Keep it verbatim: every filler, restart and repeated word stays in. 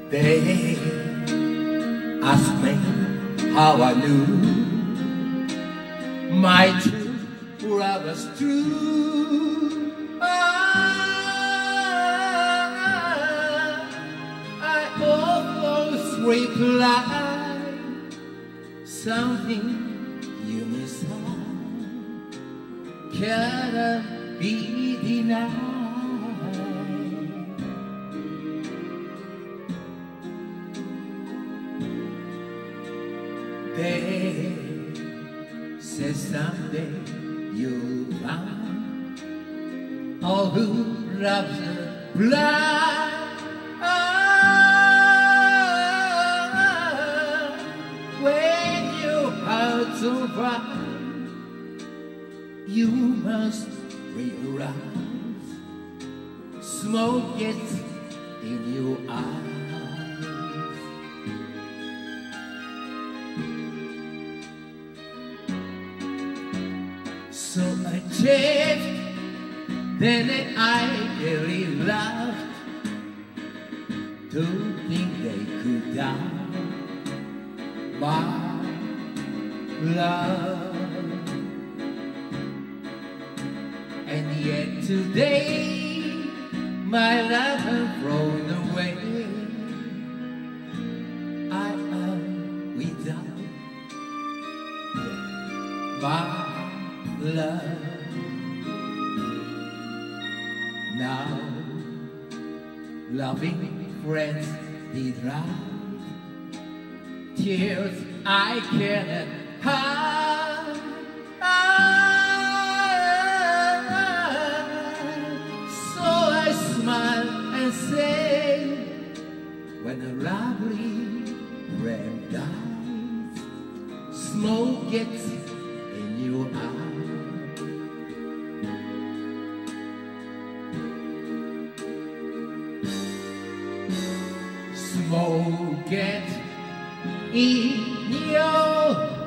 They asked me how I knew my true love was true. Ah, I almost replied something you miss cannot be denied. They said someday you'll find all who loves the blind. Ah, when your heart's so bright, you must realize smoke gets in your eyes. So I changed, then I really loved to think they could doubt my love. And yet today my love has thrown away. I am without my love. Now loving friends did right, tears I cannot hide. So I smile and say, when a lovely friend dies, smoke gets in your eyes. Smoke gets in your